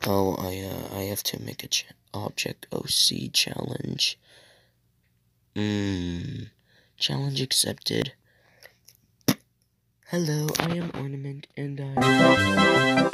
Oh, I have to make a object OC challenge. Challenge accepted. Hello, I am Ornament, and